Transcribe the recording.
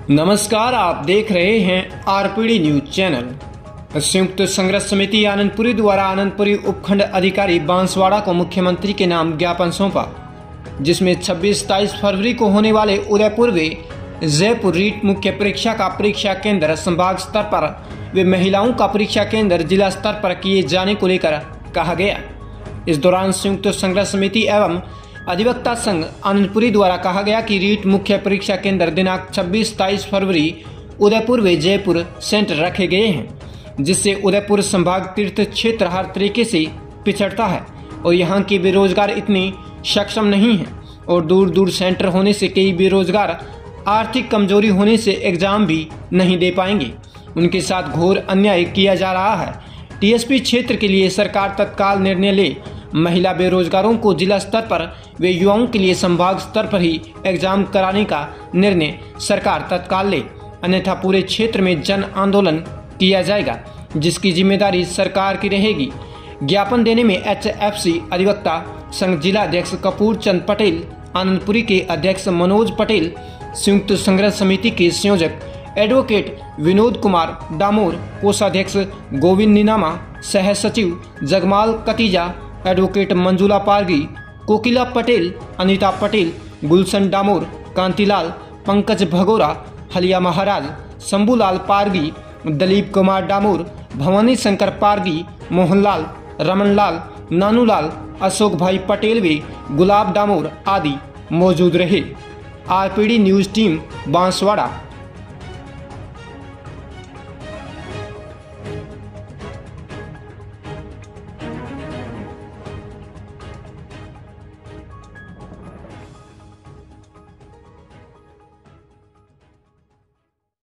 नमस्कार, आप देख रहे हैं आरपीडी न्यूज चैनल। संयुक्त संघर्ष समिति आनंदपुरी द्वारा आनंदपुरी उपखंड अधिकारी बांसवाड़ा को मुख्यमंत्री के नाम ज्ञापन सौंपा, जिसमें 26-27 फरवरी को होने वाले उदयपुर व जयपुर रीट मुख्य परीक्षा का परीक्षा केंद्र संभाग स्तर पर व महिलाओं का परीक्षा केंद्र जिला स्तर पर किए जाने को लेकर कहा गया। इस दौरान संयुक्त संघर्ष समिति एवं अधिवक्ता संघ आनंदपुरी द्वारा कहा गया कि रीट मुख्य परीक्षा केंद्र दिनांक 26-27 फरवरी उदयपुर व जयपुर सेंटर रखे गए हैं, जिससे उदयपुर संभाग तीर्थ क्षेत्र हर तरीके से पिछड़ता है और यहाँ के बेरोजगार इतने सक्षम नहीं हैं और दूर दूर सेंटर होने से कई बेरोजगार आर्थिक कमजोरी होने से एग्जाम भी नहीं दे पाएंगे। उनके साथ घोर अन्याय किया जा रहा है। टीएसपी क्षेत्र के लिए सरकार तत्काल निर्णय ले, महिला बेरोजगारों को जिला स्तर पर वे युवाओं के लिए संभाग स्तर पर ही एग्जाम कराने का निर्णय सरकार तत्काल ले, अन्यथा पूरे क्षेत्र में जन आंदोलन किया जाएगा, जिसकी जिम्मेदारी सरकार की रहेगी। ज्ञापन देने में एचएफसी अधिवक्ता संघ जिला अध्यक्ष कपूर चंद पटेल, आनंदपुरी के अध्यक्ष मनोज पटेल, संयुक्त संघर्ष समिति के संयोजक एडवोकेट विनोद कुमार डामोर, कोषाध्यक्ष गोविंद नीनामा, सह सचिव जगमाल कतीजा, एडवोकेट मंजुला पारगी, कोकिला पटेल, अनीता पटेल, गुलशन डामोर, कांतिलाल, पंकज भगोरा, हलिया महाराज, शंभूलाल पारगी, दलीप कुमार डामोर, भवानी शंकर पारगी, मोहनलाल, रमनलाल, नानूलाल, अशोक भाई पटेल व गुलाब डामोर आदि मौजूद रहे। RPD news team Banswara.